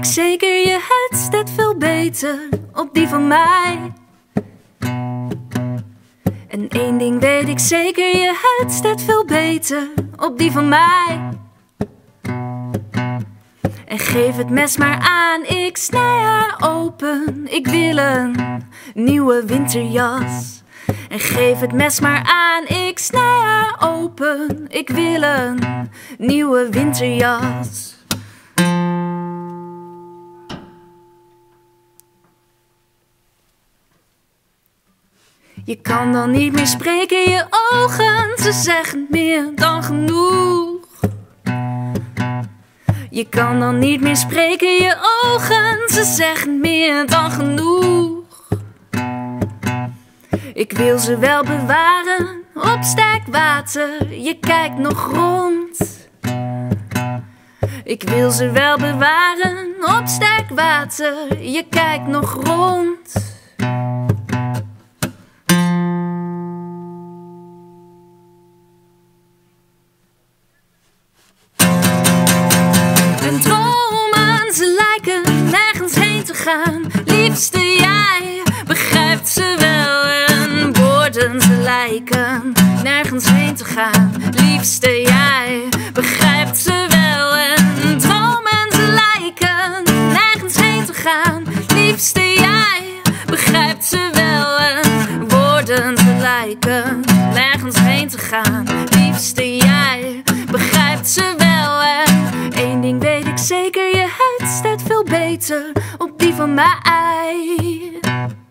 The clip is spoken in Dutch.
ik zeker, je huid staat veel beter op die van mij. En één ding weet ik zeker, je huid staat veel beter op die van mij. En geef het mes maar aan, ik snij haar open. Ik wil een nieuwe winterjas. En geef het mes maar aan, ik snij haar open. Ik wil een nieuwe winterjas. Je kan dan niet meer spreken, je ogen, ze zeggen meer dan genoeg. Je kan dan niet meer spreken, je ogen, ze zeggen meer dan genoeg. Ik wil ze wel bewaren op sterk water, je kijkt nog rond. Ik wil ze wel bewaren op sterk water, je kijkt nog rond. En dromen, ze lijken nergens heen te gaan. Liefste, jij begrijpt ze wel. En woorden, ze lijken nergens heen te gaan. Liefste, jij begrijpt ze wel. En dromen, ze lijken nergens heen te gaan. Liefste, jij begrijpt ze wel. En woorden, ze lijken nergens heen te gaan. Liefste, jij begrijpt ze wel. En één ding weet ik zeker, je huid staat veel beter op die van mij.